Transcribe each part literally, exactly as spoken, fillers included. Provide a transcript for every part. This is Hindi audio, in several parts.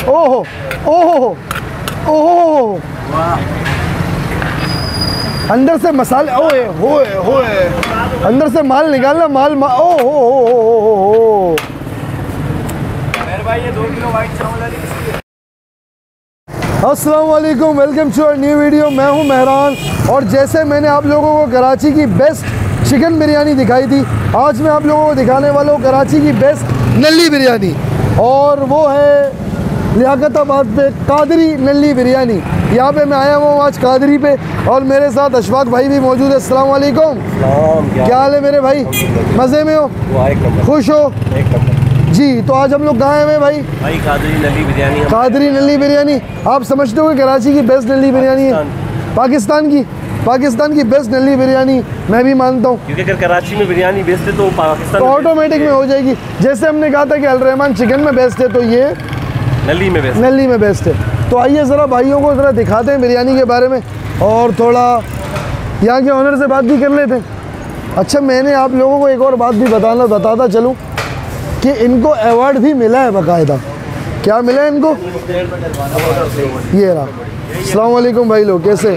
ओहो ओहो ओहो, अंदर से मसाले, ओए होए होए, अंदर से माल निकालना, माल मा, ओ हो हो हो हो। अस्सलाम वालेकुम, welcome to our new video. मैं हूं मेहरान और जैसे मैंने आप लोगों को कराची की बेस्ट चिकन बिरयानी दिखाई थी, आज मैं आप लोगों को दिखाने वाला हूँ कराची की बेस्ट नल्ली बिरयानी, और वो है लियाकताबाद पे कादरी नल्ली बिरयानी। यहाँ पे मैं आया हूँ आज कादरी पे, और मेरे साथ अशफाक भाई भी मौजूद है। अस्सलाम वालेकुम। क्या हाल है मेरे भाई? मज़े में हो? खुश हो? जी। तो आज हम लोग कहाँ हैं भाई? भाई कादरी नल्ली बिरयानी। कादरी नल्ली बिरयानी आप समझते हो कि कराची की बेस्ट नल्ली बिरयानी है? पाकिस्तान की पाकिस्तान की बेस्ट नल्ली बिरयानी मैं भी मानता हूँ, क्योंकि अगर कराची में बिरयानी बेस्ट है तो पाकिस्तान तो ऑटोमेटिक में हो जाएगी। जैसे हमने कहा था कि अल रहमान चिकन में बेस्ट है, तो ये नल्ली में बेस्ट नल्ली में बेस्ट है। तो आइए ज़रा भाइयों को ज़रा दिखाते हैं बिरयानी के बारे में, और थोड़ा यहाँ के ऑनर से बात भी कर लेते हैं। अच्छा, मैंने आप लोगों को एक और बात भी बताना बताता चलूँ कि इनको अवार्ड भी मिला है बाकायदा। क्या मिला है इनको? ये रहा। अस्सलाम वालेकुम भाई लोग, कैसे?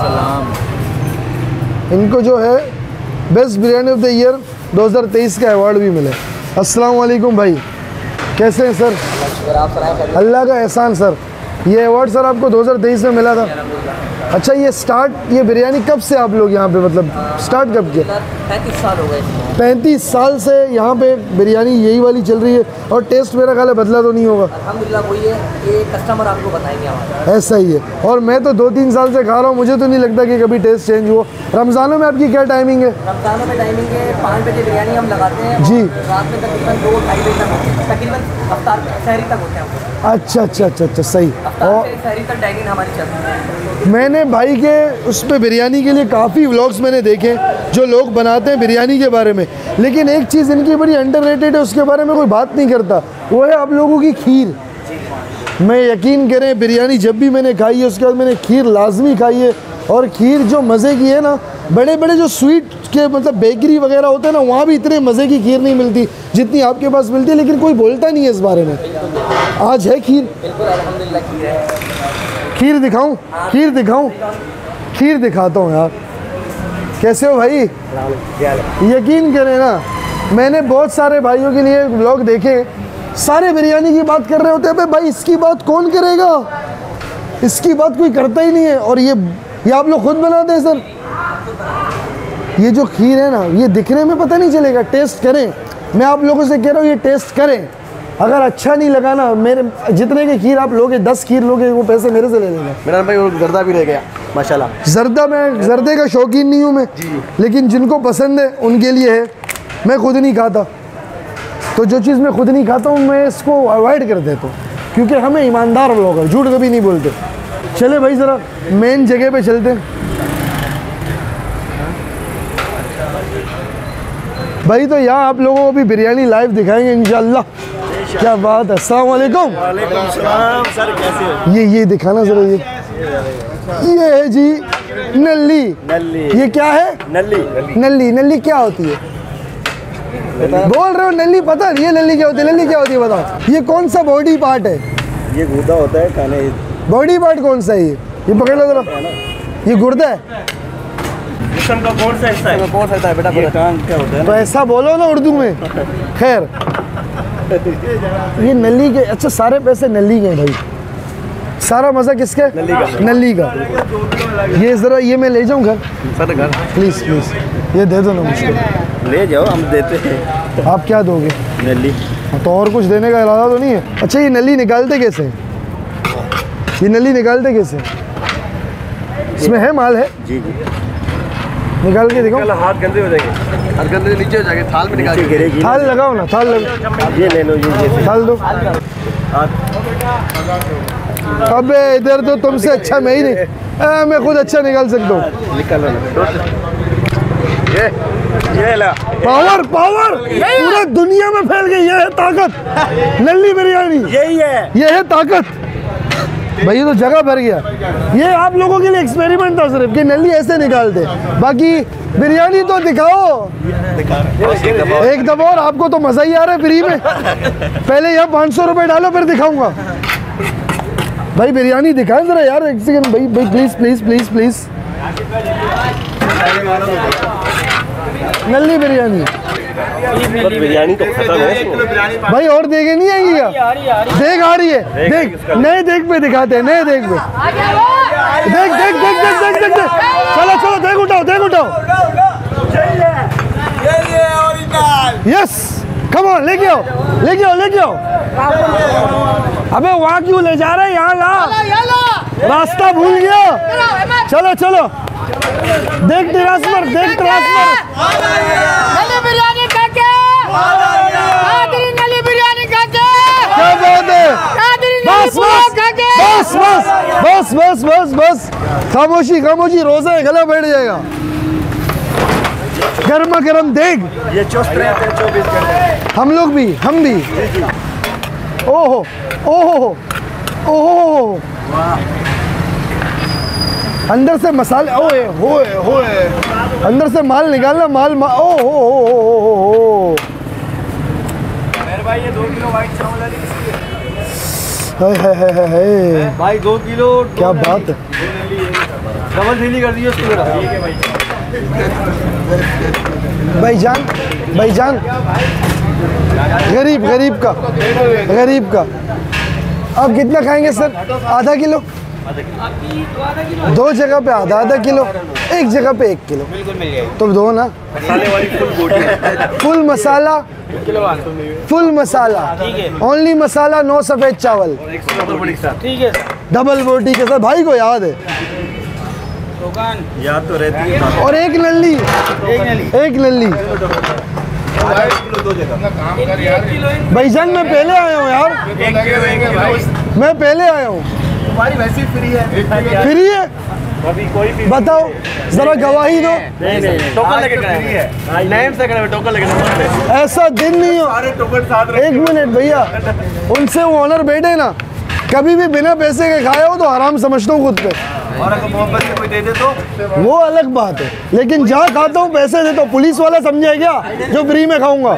इनको जो है best biryani of the year दो हज़ार तेईस का अवार्ड भी मिला। अस्सलाम वालेकुम भाई, कैसे हैं सर? अल्लाह का एहसान सर। ये अवार्ड सर आपको दो हज़ार तेईस में मिला था। अच्छा, ये स्टार्ट ये बिरयानी कब से आप लोग यहाँ पे मतलब स्टार्ट कब किया? पैंतीस साल हो गए। पैंतीस साल से यहाँ पे बिरयानी यही वाली चल रही है, और टेस्ट मेरा ख्याल है बदला तो नहीं होगा? अल्हम्दुलिल्लाह वही है, ये कस्टमर आपको बताएंगे हमारे। ऐसा ही है, और मैं तो दो तीन साल से खा रहा हूँ, मुझे तो नहीं लगता कि कभी टेस्ट चेंज हो। रमज़ानों में आपकी क्या टाइमिंग है? रमज़ानों में टाइमिंग है पाँच बजे बिरयानी हम लगाते हैं जी। रात में तकरीबन दो ढाई बजे तक होते हैं, तकरीबन अफ्तार शहरी तक होते हैं। अच्छा अच्छा अच्छा अच्छा, सही। और शहरी तक डाइनिंग हमारी चलती है। मैंने भाई के उस पर बिरयानी के लिए काफ़ी व्लॉग्स मैंने देखे जो लोग बनाते हैं बिरयानी के बारे में, लेकिन एक चीज़ इनकी बड़ी अंडररेटेड है, उसके बारे में कोई बात नहीं करता, वो है आप लोगों की खीर। मैं यकीन करें, बिरयानी जब भी मैंने खाई है उसके बाद मैंने खीर लाजमी खाई है, और खीर जो मज़े की है ना, बड़े बड़े जो स्वीट के मतलब बेकरी वगैरह होते हैं ना, वहाँ भी इतने मज़े की खीर नहीं मिलती जितनी आपके पास मिलती है, लेकिन कोई बोलता नहीं है इस बारे में। आज है खीर? बिल्कुल अल्हम्दुलिल्लाह खीर है। खीर दिखाऊं? खीर दिखाऊं? खीर दिखाता हूँ यार। कैसे हो भाई? यकीन करें ना, मैंने बहुत सारे भाइयों के लिए व्लॉग देखे, सारे बिरयानी की बात कर रहे होते हैं। भाई इसकी बात कौन करेगा, इसकी बात कोई करता ही नहीं है। और ये ये आप लोग खुद बनाते हैं सर? ये जो खीर है ना, ये दिखने में पता नहीं चलेगा, टेस्ट करें। मैं आप लोगों से कह रहा हूँ ये टेस्ट करें, अगर अच्छा नहीं लगा ना, मेरे जितने की खीर आप लोगे, दस खीर लोगे, वो पैसे मेरे से ले लेंगे। मेरा भाई वो जर्दा भी ले गया माशाल्लाह। जर्दा, मैं जर्दे का शौकीन नहीं हूँ मैं, लेकिन जिनको पसंद है उनके लिए है। मैं खुद नहीं खाता, तो जो चीज़ मैं खुद नहीं खाता हूँ मैं इसको अवॉइड कर देता हूँ, क्योंकि हमें ईमानदार लोग झूठ कभी नहीं बोलते। चले भाई ज़रा मेन जगह पे चलते हैं भाई। तो यहाँ आप लोगों को भी बिरयानी लाइव दिखाएंगे इंशाल्लाह। क्या बात है। अस्सलाम वालेकुम। वालेकुम सलाम सर, कैसे हो? ये ये दिखाना ज़रा, ये ये है जी नल्ली। नल्ली ये क्या है? नल्ली नल्ली नल्ली क्या होती है? बोल रहे हो नल्ली, पता नहीं है नल्ली क्या होती है? नल्ली क्या होती है बताओ। ये कौन सा बॉडी पार्ट है? ये गुर्दा होता है खाने। बॉडी पार्ट कौन सा है ये? ये पकड़ लो जरा, ये गुर्दा है। जिस्म का कौन सा हिस्सा है? कौन सा हिस्सा है बेटा? ये कान क्या होता है? तो ऐसा बोलो ना उर्दू में। खैर, ये नल्ली के, अच्छा सारे पैसे नल्ली के हैं भाई, सारा मज़ा किसका है? नल्ली का। नल्ली का। ये ज़रा ये मैं ले जाऊँ घर? सर घर प्लीज़ प्लीज़ ये दे दो ना मुझको। ले जाओ, हम देते हैं। आप क्या दोगे? नल्ली। तो और कुछ देने का इरादा तो नहीं है? अच्छा, ये नल्ली निकालते कैसे हैं? ये नल्ली निकालते कैसे? इसमें है माल है? जी जी। निकाल के दिखाओ। हाथ गंदे हो जाएंगे, हाथ गंदे नीचे हो जाएंगे, थाल में निकाल के गिरेगी। थाल लगाओ ना, थाल लगाओ। ये ले लो, ये थाल दो। अबे इधर तो तुमसे अच्छा मैं ही नहीं, आ, मैं खुद अच्छा निकाल सकता हूँ। निकाल लो। ये ये ला पावर पावर पूरे दुनिया में फैल गई। ये है ताकत, नल्ली बिरयानी यही है, ये है ताकत भाई। ये तो जगह भर गया। ये आप लोगों के लिए एक्सपेरिमेंट था सिर्फ कि नल्ली ऐसे निकालते, बाकी बिरयानी तो दिखाओ एक दफा, और आपको तो मजा ही आ रहा है फ्री में। पहले यहाँ पाँच सौ रुपये डालो फिर दिखाऊंगा। भाई बिरयानी दिखाएं ज़रा यार, एक सेकंड भाई भाई please please please please. Nalli biryani biryani तो खत्म है भाई, और देखे नहीं आएगी क्या? देख आ रही है, देख नए देख पे दिखाते हैं, नए देख पे देख देख देख देख देख देख देख चलो चलो देख उठाओ देख उठाओ। यस कम ऑन, लेके आओ लेके आओ लेके आओ। अबे वहाँ क्यों ले जा रहे हैं, यहाँ ला, रास्ता भूल गया। चलो चलो देख ट्रांसफर देख ट्रांसफर। नली बिरयानी खा के, कादरी नली बिरयानी खा के, क्या बात है, कादरी बस नली बस खा के। बस बस बस बस बस बस खामोशी खामोशी, रोजा है गला बैठ जाएगा। गर्मा गर्म देख, ये चुस्त रहते हैं चौबीस घंटे। हम लोग भी हम भी। ओहो ओहो ओहो, अंदर से मसाले, ओए होए होए, अंदर से माल निकालना, माल मा, ओ हो हो हो हो हो। मेरे भाई ये दो किलो व्हाइट चावल है हाय हाय हाय हाय हाय, भाई, दो किलो क्या बात है। डबल थैली कर दिए उसको मेरा। ठीक है भाई। भाईजान भाईजान, गरीब गरीब का गरीब का। अब कितना खाएंगे सर? आधा किलो, दो जगह पे आधा आधा किलो, एक जगह पे एक किलो, तो दो ना। मसाले वाली फुल बोटी, full masala, full masala, only masala, no सफेद चावल, एक सौ डबल बोटी के साथ। ठीक है डबल बोटी के साथ। भाई को याद है, याद तो रहती है। और एक नल्ली, एक नल्ली। दो जगह भाईजान मैं पहले आया हूँ यार, एक किलो एक किलो मैं पहले आया हूँ। तुम्हारी वैसी फ्री है। फ्री है? अभी कोई भी बताओ जरा गवाही दो। नहीं नहीं, टोकन लेके फ्री है। नेम से करे टोकन लेके। ऐसा दिन नहीं हो। सारे टोकन साथ एक मिनट भैया, उनसे वो ऑनर बैठे ना, कभी भी बिना पैसे के खाए हो तो हराम समझता हूँ खुद पे, और अगर मोहब्बत से कोई दे दे तो वो अलग बात है। लेकिन जहाँ खाता हूँ पैसे दे तो पुलिस वाला समझे क्या जो फ्री में खाऊंगा।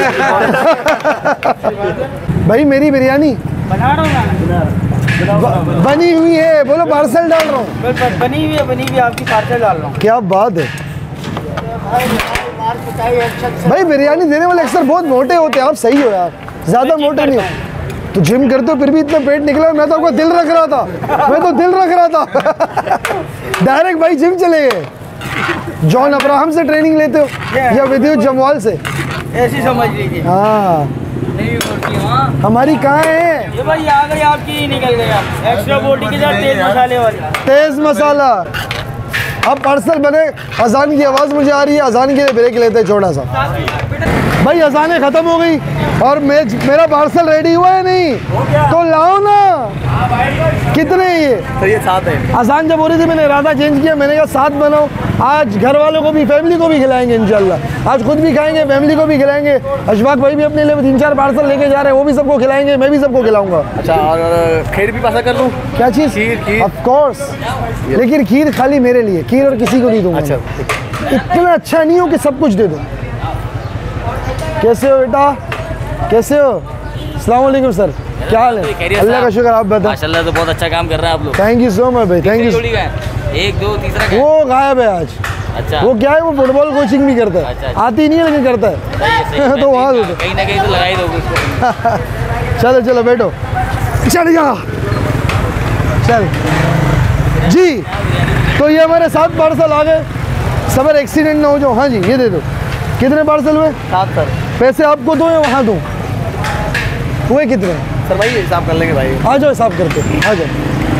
भाई मेरी बिरयानी बना रहा हूँ, बनी हुई है, बोलो पार्सल डाल रहा हूँ। बनी हुई है, बनी हुई आपकी पार्सल डाल रहा हूँ। क्या बात है भाई, बिरयानी देने वाले अक्सर बहुत मोटे होते हैं, आप सही हो यार, ज्यादा मोटे नहीं हो। तो जिम करते हो फिर भी इतना पेट निकला। मैं तो आपका दिल रख रहा था, मैं तो दिल रख रहा था। डायरेक्ट भाई जिम चले गए। जॉन अब्राहम से ट्रेनिंग लेते हो या विद्युत जमवाल से? ऐसी समझ लीजिए। हाँ, नहीं बोलती हाँ। हमारी कहाँ है? ये भाई आ गई आपकी, निकल गई आप। एक्स्ट्रा बोटी के साथ तेज मसाले वाली। तेज मसाला। अब पार्सल बने, अजान की आवाज़ मुझे आ रही है, अजान के लिए ब्रेक लेते हैं छोटा सा। भाई अजानें ख़त्म हो गई और मैं मेरा पार्सल रेडी हुआ है नहीं, तो लाओ ना। कितने ये? तो ये साथ है। अजान जब हो रही थी मैंने इरादा चेंज किया, मैंने कहा साथ बनाओ। आज घर वालों को भी, फैमिली को भी खिलाएंगे इंशाल्लाह। आज खुद भी खाएंगे, फैमिली को भी खिलाएंगे। अशफाक भाई भी अपने लिए तीन चार पार्सल लेके जा रहे हैं, वो भी सबको खिलाएंगे, मैं भी सबको खिलाऊंगा। अच्छा, और खीर भी पासा कर लूँ? क्या चीज़? खीर, खीर। ऑफ कोर्स, लेकिन खीर खाली मेरे लिए, खीर और किसी को नहीं दूंगा। अच्छा, इतना अच्छा नहीं हो कि सब कुछ दे दूं। कैसे हो बेटा, कैसे हो? अस्सलाम वालेकुम सर, क्या हाल है? अल्लाह का शुक्र, आप बताओ। माशाल्लाह, तो बहुत अच्छा काम कर रहे हैं आप लोग। थैंक यू सो मच भाई, थैंक यू। जोड़ी का है? एक दो तीसरा का है? वो गायब है आज। अच्छा, वो क्या है, वो फुटबॉल कोचिंग भी करता है। अच्छा, अच्छा। आती नहीं है लेकिन करता है। सही है, सही है। तो वहाँ मैं दो। कहीं ना कहीं तो लगा ही दोगे उसको। चलो चलो बैठो, चल जा चल जी। तो ये हमारे सात पार्सल आ गए, सबर एक्सीडेंट ना हो जाओ। हाँ जी, ये दे दो। कितने पार्सल हुए? साथ सर। पैसे आपको दो या वहाँ दूँ? हुए कितने? सर भाई हिसाब कर लेंगे भाई। आ जाओ, हिसाब करते हैं, आ जाओ।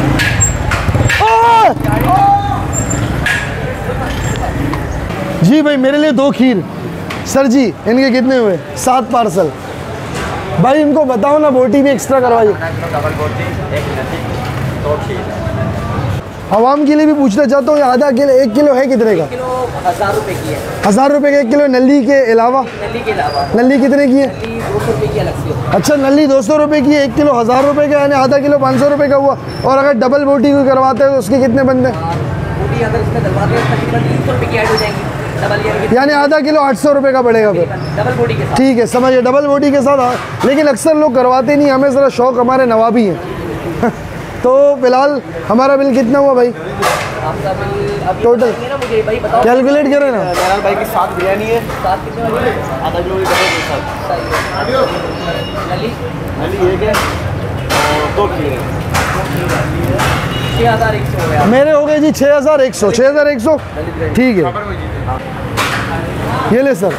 जी भाई मेरे लिए दो खीर। सर जी इनके कितने हुए? सात पार्सल। भाई इनको बताओ ना बोटी भी एक्स्ट्रा करवाइए। डबल बोटी, एक नदी, दो खीर। आवाम के लिए भी पूछना चाहता हूँ, आधा किलो एक किलो है कितने का? किलो हज़ार रुपए की है, हज़ार रुपये का एक किलो, नली के अलावा? नली के अलावा नली कितने की है? नली दो सौ रुपये की अलग से होती अच्छा, नली दो सौ रुपये की है, एक किलो हज़ार रुपये का, यानी आधा किलो पाँच सौ रुपये का हुआ। और अगर डबल बोटी कोई करवाते हैं तो उसके कितने बनते हैं? है। बोटी अगर इसमें डलवाते हैं तकरीबन तीन सौ रुपये की ऐड हो जाएंगी। डबल यानी यानी आधा किलो आठ सौ रुपये का पड़ेगा फिर। डबल बोटी के साथ। ठीक है, समझिए, डबल बोटी के साथ। लेकिन अक्सर लोग करवाते नहीं, हमें ज़रा शौक़, हमारे नवाबी हैं। तो फिलहाल हमारा बिल कितना हुआ भाई आपका बिल अभी टोटल बताएंगे ना मुझे भाई बताओ। कैलकुलेट करें ना। नारायण भाई की सात बिरयानी है, सात कितने वाली है? आधा किलो की डबल के साथ। सही है। नली नली एक है और दो खीर है। छः हज़ार एक सौ हो गया। मेरे हो गए जी छः हज़ार एक सौ छः हज़ार एक सौ ठीक है, ये ले सर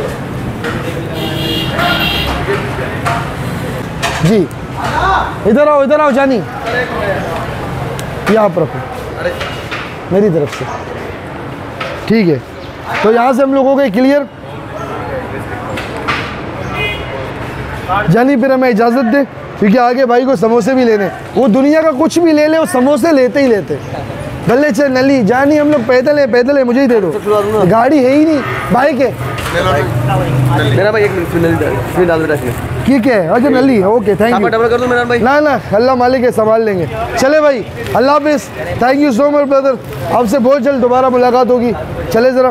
जी। इधर आओ इधर आओ जानी, यहाँ पर रखो मेरी तरफ से, ठीक है। तो यहाँ से हम लोग हो गए क्लियर। जानी फिर हमें इजाज़त दे, क्योंकि आगे भाई को समोसे भी लेने, वो दुनिया का कुछ भी ले ले वो समोसे लेते ही लेते। भले चल नली जानी, हम लोग पैदल है पैदल है, मुझे ही दे दो, गाड़ी है ही नहीं, बाइक है। मेरा भाई एक मिनट फिर नली डाल फिर डाल देना इसमें। ठीक है, अच्छा नली है, ओके थैंक यू। डबल कर दूं मेरा भाई? ना ना अल्लाह मालिक है, संभाल लेंगे। चले भाई, अल्लाह हाफिज़, thank you so much brother, आपसे बहुत जल्द दोबारा मुलाकात होगी। चले ज़रा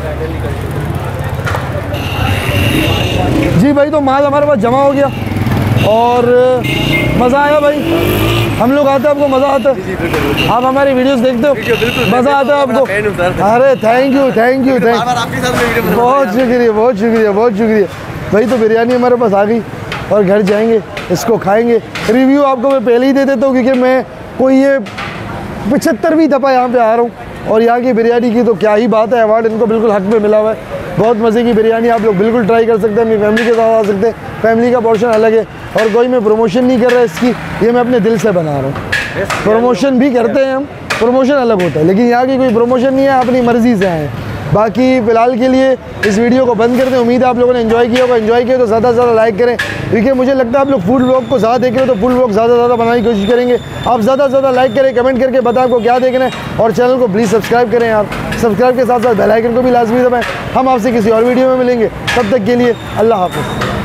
जी भाई। तो माल हमारे पास जमा हो गया और मज़ा आया भाई, हम लोग आते हैं आपको मज़ा आता है, आप हमारी वीडियोस देखते हो, मज़ा आता है आपको। अरे thank you thank you thank बहुत शुक्रिया बहुत शुक्रिया बहुत शुक्रिया भाई। तो बिरयानी हमारे पास आ गई और घर जाएंगे, इसको खाएंगे। रिव्यू आपको मैं पहले ही दे देता हूँ, क्योंकि मैं कोई ये पचहत्तरवीं दफ़ा यहाँ पे आ रहा हूँ और यहाँ की बिरयानी की तो क्या ही बात है, अवार्ड इनको बिल्कुल हक में मिला हुआ है। बहुत मज़े की बिरयानी, आप लोग बिल्कुल ट्राई कर सकते हैं, अपनी फैमिली के साथ आ सकते हैं, फैमिली का पोर्शन अलग है। और कोई मैं प्रमोशन नहीं कर रहा इसकी, ये मैं अपने दिल से बना रहा हूँ। प्रमोशन भी करते हैं हम, प्रमोशन अलग होता है, लेकिन यहाँ की कोई प्रमोशन नहीं है, अपनी मर्ज़ी से आए हैं। बाकी फ़िलहाल के लिए इस वीडियो को बंद करते हैं। उम्मीद है आप लोगों ने एंजॉय किया होगा, एंजॉय किया तो ज़्यादा से ज़्यादा लाइक करें, क्योंकि मुझे लगता है आप लोग फूड व्लॉग को ज़्यादा देख रहे हो, तो फूड व्लॉग ज़्यादा से ज़्यादा बनाने की कोशिश करेंगे। आप ज़्यादा से ज़्यादा लाइक करें, कमेंट करके बताएं आपको क्या देखना है, और चैनल को प्लीज़ सब्सक्राइब करें यार। सब्सक्राइब के साथ साथ बेल आइकन को भी लाजमी दबाएं। हम आपसे किसी और वीडियो में मिलेंगे, तब तक के लिए अल्लाह हाफ़िज़।